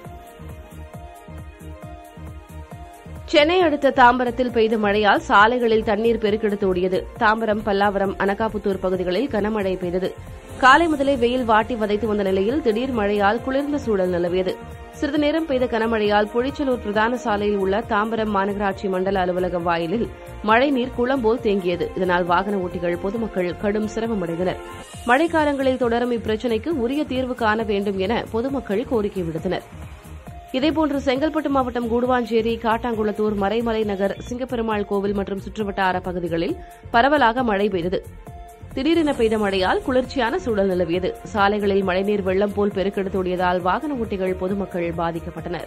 சென்னை அடுத்த தாம்பரத்தில் பெய்த மழையால் சாலைகளில் தண்ணீர் பெருக்கெடுத்து ஓடியது. தாம்பரம், பல்லாவரம், அனகாபுத்தூர் பகுதிகளில் கனமழை பெய்தது. காலை முதலே வெயில் வாட்டி வதைத்து வந்த நிலையில் திடீர் மழையால் குளிர்ந்த சூழல் நிலவியது. சிறிது நேரம் பெய்த கனமழையால் பொழிச்சலூர் பிரதான சாலையில் உள்ள தாம்பரம் மாநகராட்சி மண்டல அலுவலகம் வாயிலில் மழைநீர் குளம் போல் தேங்கியது. இதனால் வாகன ஓட்டிகள், பொதுமக்கள் கடும் சிரமமடைந்தனர். மழைக்காலங்களில் தொடரும் இப்பிரச்சினைக்கு உரிய தீர்வு காண வேண்டும் என பொதுமக்கள் கோரிக்கை விடுத்தனர். இதேபோன்று செங்கல்பட்டு மாவட்டம் கூடுவாஞ்சேரி, காட்டாங்குளத்தூர், மறைமலை நகர், சிங்கப்பெருமாள் கோவில் மற்றும் சுற்றுவட்டார பகுதிகளில் பரவலாக மழை பெய்தது. திடீரென பெய்த மழையால் குளிர்ச்சியான சூழல் நிலவியது. சாலைகளில் மழைநீர் வெள்ளம் போல் பெருக்கெடுத்தோடியதால் வாகன ஓட்டிகள், பொதுமக்கள் பாதிக்கப்பட்டனர்.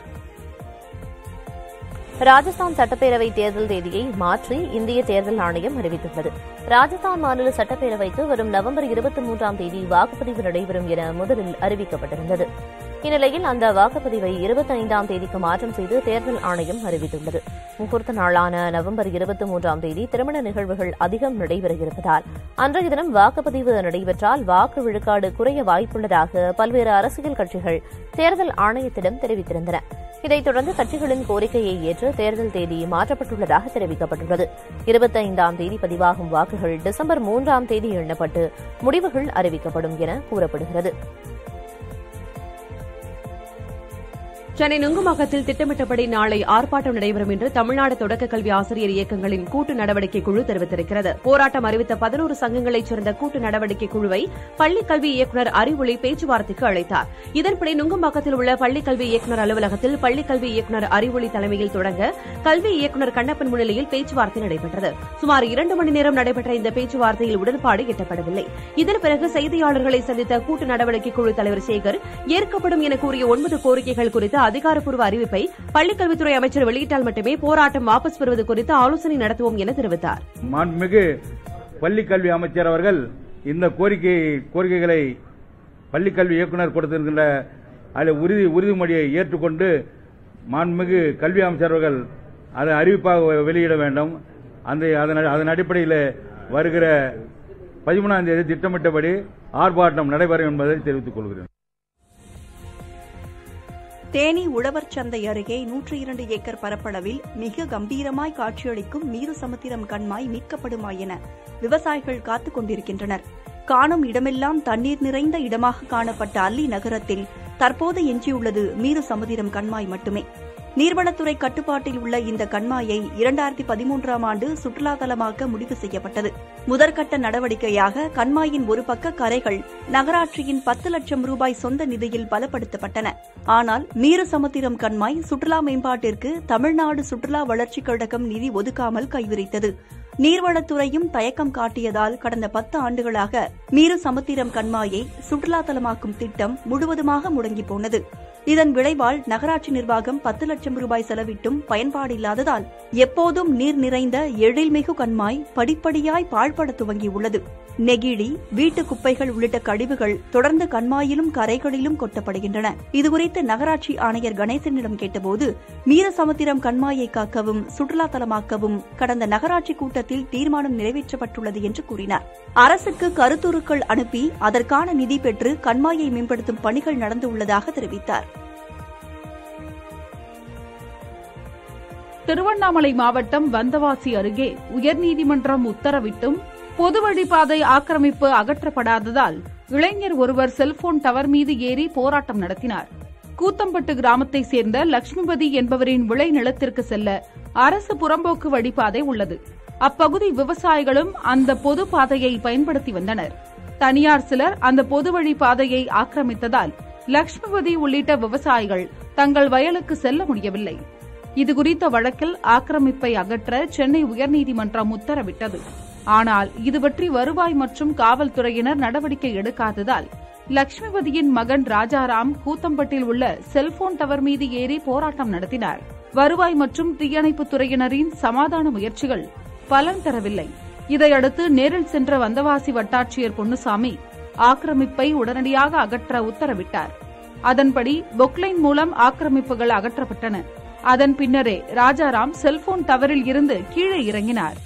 ராஜஸ்தான் சட்டப்பேரவை தேர்தல் தேதியை மாற்றி இந்திய தேர்தல் ஆணையம் அறிவித்துள்ளது. ராஜஸ்தான் மாநில சட்டப்பேரவைக்கு வரும் நவம்பர் 23ஆம் தேதி வாக்குப்பதிவு நடைபெறும் என முதலில் அறிவிக்கப்பட்டிருந்தது. இந்நிலையில் அந்த வாக்குப்பதிவை 25ஆம் தேதிக்கு மாற்றம் செய்து தேர்தல் ஆணையம் அறிவித்துள்ளது. முகூர்த்த நாளான நவம்பர் 23ஆம் தேதி திருமண நிகழ்வுகள் அதிகம் நடைபெற இருப்பதால் அன்றைய தினம் வாக்குப்பதிவு நடைபெற்றால் வாக்கு விழுக்காடு குறைய வாய்ப்புள்ளதாக பல்வேறு அரசியல் கட்சிகள் தேர்தல் ஆணையத்திடம் தெரிவித்திருந்தன. இதைத் தொடர்ந்து கட்சிகளின் கோரிக்கையை ஏற்று தேர்தல் தேதி மாற்றப்பட்டுள்ளதாக தெரிவிக்கப்பட்டுள்ளது. 25ஆம் தேதி பதிவாகும் வாக்குகள் டிசம்பர் 3ஆம் தேதி எண்ணப்பட்டு முடிவுகள் அறிவிக்கப்படும் என கூறப்படுகிறது. சென்னை நுங்கம்பாக்கத்தில் திட்டமிட்டபடி நாளை ஆர்ப்பாட்டம் நடைபெறும் என்று தமிழ்நாடு தொடக்க கல்வி ஆசிரியர் இயக்கங்களின் கூட்டு நடவடிக்கை குழு தெரிவித்திருக்கிறது. போராட்டம் அறிவித்த 11 சங்கங்களைச் சேர்ந்த கூட்டு நடவடிக்கை குழுவை பள்ளிக் கல்வி இயக்குநர் அறிவொளி பேச்சுவார்த்தைக்கு அழைத்தார். இதன்படி நுங்கம்பாக்கத்தில் உள்ள பள்ளிக் கல்வி இயக்குநர் அலுவலகத்தில் பள்ளிக் கல்வி இயக்குநர் அறிவொளி தலைமையில் தொடங்க கல்வி இயக்குநர் கண்ணப்பன் முன்னிலையில் பேச்சுவார்த்தை நடைபெற்றது. சுமார் 2 மணி நேரம் நடைபெற்ற இந்த பேச்சுவார்த்தையில் உடன்பாடு எட்டப்படவில்லை. இதன் பிறகு செய்தியாளர்களை சந்தித்த கூட்டு நடவடிக்கை குழு தலைவர் சேகர் ஏற்கப்படும் என கூறிய 9 கோரிக்கைகள் குறித்து அதிகாரப்பூர்வ அறிவிப்பை பள்ளிக்கல்வித்துறை அமைச்சர் வெளியிட்டால் மட்டுமே போராட்டம் வாபஸ் பெறுவது குறித்து ஆலோசனை நடத்துவோம் என தெரிவித்தார். மாண்புமிகு பள்ளிக்கல்வி அமைச்சர் அவர்கள் இந்த கோரிக்கைகளை பள்ளிக்கல்வி இயக்குநர் கொடுத்திருக்கின்ற உறுதிமொழியை ஏற்றுக்கொண்டு மாண்புமிகு கல்வி அமைச்சர் அவர்கள் அதை அறிவிப்பாக வெளியிட வேண்டும். அதன் அடிப்படையில் வருகிற 13ஆம் தேதி திட்டமிட்டபடி ஆர்ப்பாட்டம் நடைபெறும் என்பதை தெரிவித்துக் கொள்கிறேன். தேனி உழவர் சந்தை அருகே 102 ஏக்கர் பரப்பளவில் மிக கம்பீரமாய் காட்சியளிக்கும் மீறு சமுத்திரம் கண்மாய் மீட்கப்படுமா என விவசாயிகள் காத்துக் கொண்டிருக்கின்றனர். காணும் இடமெல்லாம் தண்ணீர் நிறைந்த இடமாக காணப்பட்ட அல்லி நகரத்தில் தற்போது எஞ்சியுள்ளது மீறு சமுத்திரம் கண்மாய் மட்டுமே. நீர்வளத்துறை கட்டுப்பாட்டில் உள்ள இந்த கண்மாயை 2013ஆம் ஆண்டு சுற்றுலா தலமாக்க முடிவு செய்யப்பட்டது. முதற்கட்ட நடவடிக்கையாக கண்மாயின் ஒரு பக்க கரைகள் நகராட்சியின் 10 லட்சம் ரூபாய் சொந்த நிதியில் பலப்படுத்தப்பட்டன. ஆனால் மீறு சமுத்திரம் கண்மாய் சுற்றுலா மேம்பாட்டிற்கு தமிழ்நாடு சுற்றுலா வளர்ச்சிக் கழகம் நிதி ஒதுக்காமல் கைவிரித்தது. நீர்வளத்துறையும் தயக்கம் காட்டியதால் கடந்த 10 ஆண்டுகளாக மீறு சமுத்திரம் கண்மாயை சுற்றுலா தலமாக்கும் திட்டம் முழுவதுமாக முடங்கி போனது. இதன் விளைவால் நகராட்சி நிர்வாகம் 10 லட்சம் ரூபாய் செலவிட்டும் பயன்பாடில்லாததால் எப்போதும் நீர் நிறைந்த எழில்மிகு கண்மாய் படிப்படியாய் பாழ்பட துவங்கியுள்ளது. நெகிழி, வீட்டு குப்பைகள் உள்ளிட்ட கழிவுகள் தொடர்ந்து கண்மாயிலும் கரைகளிலும் கொட்டப்படுகின்றன. இதுகுறித்து நகராட்சி ஆணையர் கணேசனிடம் கேட்டபோது மீறு சமுத்திரம் கண்மாயை காக்கவும் சுற்றுலா தலமாக்கவும் கடந்த நகராட்சி கூட்டத்தில் தீர்மானம் நிறைவேற்றப்பட்டுள்ளது என்று கூறினார். அரசுக்கு கருத்துருக்கள் அனுப்பி அதற்கான நிதி பெற்று கண்மாயை மேம்படுத்தும் பணிகள் நடந்துள்ளதாக தெரிவித்தார். திருவண்ணாமலை மாவட்டம் வந்தவாசி அருகே உயர்நீதிமன்றம் உத்தரவிட்டும் பொதுவழிப்பாதை ஆக்கிரமிப்பு அகற்றப்படாததால் இளைஞர் ஒருவர் செல்போன் டவர் மீது ஏறி போராட்டம் நடத்தினார். கூத்தம்பட்டு கிராமத்தைச் சேர்ந்த லட்சுமிபதி என்பவரின் விளை நிலத்திற்கு செல்ல அரசு புறம்போக்கு வழிப்பாதை உள்ளது. அப்பகுதி விவசாயிகளும் அந்த பொது பாதையை பயன்படுத்தி வந்தனர். தனியார் சிலர் அந்த பொது வழிப்பாதையை ஆக்கிரமித்ததால் லட்சுமிபதி உள்ளிட்ட விவசாயிகள் தங்கள் வயலுக்கு செல்ல முடியவில்லை. இதுகுறித்த வழக்கில் ஆக்கிரமிப்பை அகற்ற சென்னை உயர்நீதிமன்றம் உத்தரவிட்டது. ஆனால் இதுபற்றி வருவாய் மற்றும் காவல்துறையினர் நடவடிக்கை எடுக்காததால் லட்சுமிபதியின் மகன் ராஜாராம் கூத்தம்பட்டில் உள்ள செல்போன் டவர் மீது ஏறி போராட்டம் நடத்தினார். வருவாய் மற்றும் தீயணைப்புத் துறையினரின் சமாதான முயற்சிகள் பலன் தரவில்லை. இதையடுத்து நேரில் சென்ற வந்தவாசி வட்டாட்சியர் பொன்னுசாமி ஆக்கிரமிப்பை உடனடியாக அகற்ற உத்தரவிட்டார். அதன்படி பொக்லைன் மூலம் ஆக்கிரமிப்புகள் அகற்றப்பட்டன. அதன் பின்னரே ராஜாராம் செல்போன் டவரில் இருந்து கீழே இறங்கினார்.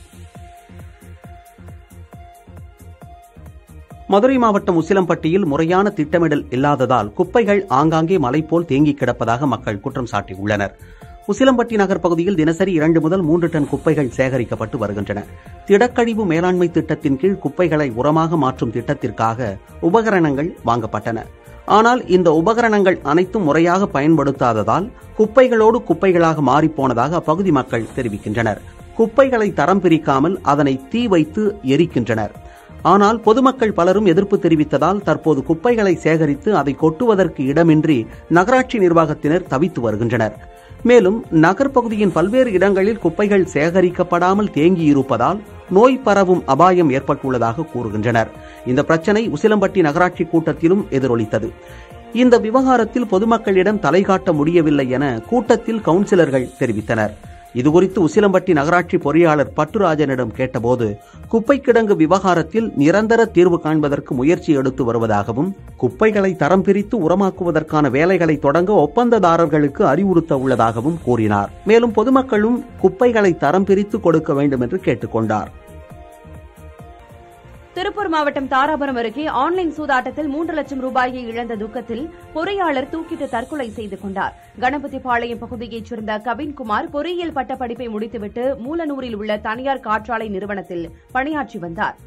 மதுரை மாவட்டம் உசிலம்பட்டியில் முறையான திட்டமிடல் இல்லாததால் குப்பைகள் ஆங்காங்கே மலை போல் தேங்கி கிடப்பதாக மக்கள் குற்றம் சாட்டியுள்ளனர். உசிலம்பட்டி நகர் பகுதியில் தினசரி 2 முதல் 3 டன் குப்பைகள் சேகரிக்கப்பட்டு வருகின்றன. திடக்கழிவு மேலாண்மை திட்டத்தின் கீழ் குப்பைகளை உரமாக மாற்றும் திட்டத்திற்காக உபகரணங்கள் வாங்கப்பட்டன. ஆனால் இந்த உபகரணங்கள் அனைத்தும் முறையாக பயன்படுத்தாததால் குப்பைகளோடு குப்பைகளாக மாறிப்போனதாக அப்பகுதி மக்கள் தெரிவிக்கின்றனர். குப்பைகளை தரம் பிரிக்காமல் அதனை தீ வைத்து எரிக்கின்றனர். ஆனால் பொதுமக்கள் பலரும் எதிர்ப்பு தெரிவித்ததால் தற்போது குப்பைகளை சேகரித்து அதை கொட்டுவதற்கு இடமின்றி நகராட்சி நிர்வாகத்தினர் தவித்து வருகின்றனர். மேலும் நகர்ப்பகுதியின் பல்வேறு இடங்களில் குப்பைகள் சேகரிக்கப்படாமல் தேங்கியிருப்பதால் நோய் பரவும் அபாயம் ஏற்பட்டுள்ளதாக கூறுகின்றனர். இந்த பிரச்சினை உசிலம்பட்டி நகராட்சி கூட்டத்திலும் எதிரொலித்தது. இந்த விவகாரத்தில் பொதுமக்களிடம் தலைகாட்ட முடியவில்லை என கூட்டத்தில் கவுன்சிலர்கள் தெரிவித்தனர். இதுகுறித்து உசிலம்பட்டி நகராட்சி பொறியாளர் பட்டுராஜனிடம் கேட்டபோது குப்பை கிடங்கு விவகாரத்தில் நிரந்தர தீர்வு காண்பதற்கு முயற்சி எடுத்து வருவதாகவும் குப்பைகளை தரம் பிரித்து உரமாக்குவதற்கான வேலைகளை தொடங்க ஒப்பந்ததாரர்களுக்கு அறிவுறுத்த உள்ளதாகவும் கூறினார். மேலும் பொதுமக்களும் குப்பைகளை தரம் பிரித்து கொடுக்க வேண்டும் என்று கேட்டுக் கொண்டார். திருப்பூர் மாவட்டம் தாராபுரம் அருகே ஆன்லைன் சூதாட்டத்தில் 3 லட்சம் ரூபாயை இழந்த துக்கத்தில் பொறியாளர் தூக்கிட்டு தற்கொலை செய்து கொண்டார். கணபதிபாளையம் பகுதியைச் சேர்ந்த கவின்குமார் பொறியியல் பட்டப்படிப்பை முடித்துவிட்டு மூலனூரில் உள்ள தனியார் காற்றாலை நிறுவனத்தில் பணியாற்றி வந்தார்.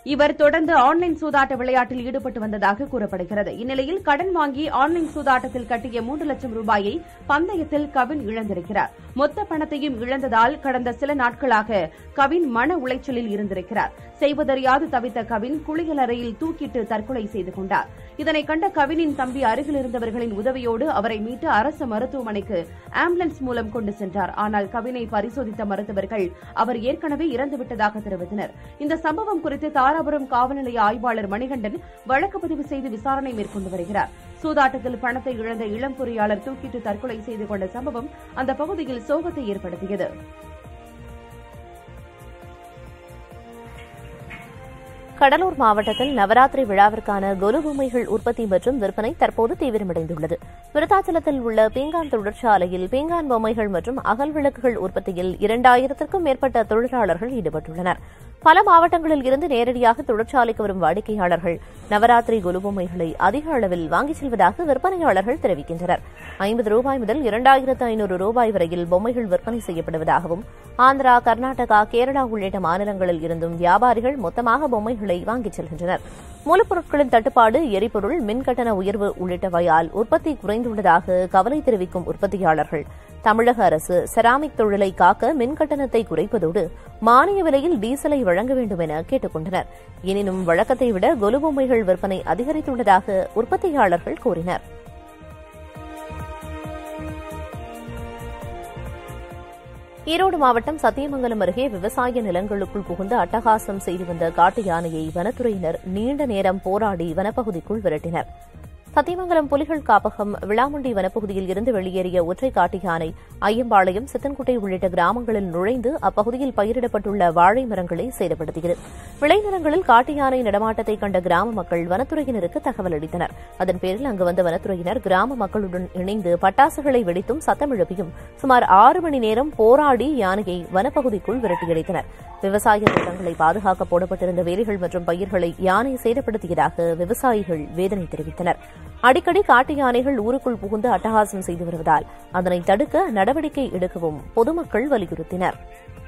இவர் தொடர்ந்து ஆன்லைன் சூதாட்ட விளையாட்டில் ஈடுபட்டு வந்ததாக கூறப்படுகிறது. இந்நிலையில் கடன் வாங்கி ஆன்லைன் சூதாட்டத்தில் கட்டிய 3 லட்சம் ரூபாயை பந்தயத்தில் கவின் இழந்திருக்கிறார். மொத்த பணத்தையும் இழந்ததால் கடந்த சில நாட்களாக கவின் மன உளைச்சலில் இருந்திருக்கிறார். செய்வதறியாது தவித்த கவின் குளியலறையில் தூக்கிட்டு தற்கொலை செய்து கொண்டார். இதனை கண்ட கவினின் தம்பி அருகில் இருந்தவர்களின் உதவியோடு அவரை மீட்டு அரசு மருத்துவமனைக்கு ஆம்புலன்ஸ் மூலம் கொண்டு சென்றார். ஆனால் கவினை பரிசோதித்த மருத்துவர்கள் அவர் ஏற்கனவே இறந்துவிட்டதாக தெரிவித்தனர். இந்த சம்பவம் குறித்து தாராபுரம் காவல் நிலைய ஆய்வாளர் மணிகண்டன் வழக்கு பதிவு செய்து விசாரணை மேற்கொண்டு வருகிறார். சூதாட்டத்தில் பணத்தை இழந்த இளம் பொறியாளர் தூக்கிட்டு தற்கொலை செய்து கொண்ட சம்பவம் அந்த பகுதியில் சோகத்தை ஏற்படுத்தியது. கடலூர் மாவட்டத்தில் நவராத்திரி விழாவிற்கான கொலு பொம்மைகள் உற்பத்தி மற்றும் விற்பனை தற்போது தீவிரமடைந்துள்ளது. விருத்தாச்சலத்தில் உள்ள பீங்கான் தொழிற்சாலையில் பீங்கான் பொம்மைகள் மற்றும் அகல் விளக்குகள் உற்பத்தியில் 2000க்கும் மேற்பட்ட தொழிலாளர்கள் ஈடுபட்டுள்ளனர். பல மாவட்டங்களில் இருந்து நேரடியாக தொழிற்சாலைக்கு வரும் வாடிக்கையாளர்கள் நவராத்திரி கொலு பொம்மைகளை அதிக அளவில் வாங்கிச் செல்வதாக விற்பனையாளர்கள் தெரிவிக்கின்றனர். 50 ரூபாய் முதல் 2500 ரூபாய் வரையில் பொம்மைகள் விற்பனை செய்யப்படுவதாகவும் ஆந்திரா, கர்நாடகா, கேரளா உள்ளிட்ட மாநிலங்களில் இருந்தும் வியாபாரிகள் மொத்தமாக பொம்மைகளை வாங்கிச் செல்கின்றனர். மூலப்பொருட்களின் தட்டுப்பாடு, எரிபொருள், மின்கட்டண உயர்வு உள்ளிட்டவையால் உற்பத்தி குறைந்துள்ளதாக கவலை தெரிவிக்கும் உற்பத்தியாளர்கள் தமிழக அரசு செராமிக் தொழிலை காக்க மின்கட்டணத்தை குறைப்பதோடு மானிய விலையில் டீசலை வழங்க வேண்டும் என கேட்டுக் கொண்டனர். எனினும் வழக்கத்தை விட கொலு பொம்மைகள் விற்பனை அதிகரித்துள்ளதாக உற்பத்தியாளர்கள் கூறினர். ஈரோடு மாவட்டம் சத்தியமங்கலம் அருகே விவசாய நிலங்களுக்குள் புகுந்து அட்டகாசம் செய்து வந்த காட்டு யானையை வனத்துறையினர் நீண்ட நேரம் போராடி வனப்பகுதிக்குள் விரட்டினர். சத்தியமங்கலம் புலிகள் காப்பகம் விளாமுண்டி வனப்பகுதியில் இருந்து வெளியேறிய ஒற்றை காட்டு யானை ஐயம்பாளையம், சித்தன்குட்டை உள்ளிட்ட கிராமங்களில் நுழைந்து அப்பகுதியில் பயிரிடப்பட்டுள்ள வாழை மரங்களை சேதப்படுத்தியது. விளைநிலங்களில் காட்டு யானை நடமாட்டத்தை கண்ட கிராம மக்கள் வனத்துறையினருக்கு தகவல் அளித்தனர். அதன் பேரில் அங்கு வந்த வனத்துறையினர் கிராம மக்களுடன் இணைந்து பட்டாசுகளை வெடித்தும் சத்தம் எழுப்பியும் சுமார் 6 மணி நேரம் போராடி யானையை வனப்பகுதிக்குள் விரட்டியடித்தனர். விவசாய நிலங்களை பாதுகாக்க போடப்பட்டிருந்த வேலிகள் மற்றும் பயிர்களை யானை சேதப்படுத்தியதாக விவசாயிகள் வேதனை தெரிவித்தனர். அடிக்கடி காட்டு யானைகள் ஊருக்குள் புகுந்து அட்டகாசம் செய்து வருவதால் அதனை தடுக்க நடவடிக்கை எடுக்கவும் பொதுமக்கள் வலியுறுத்தினர்.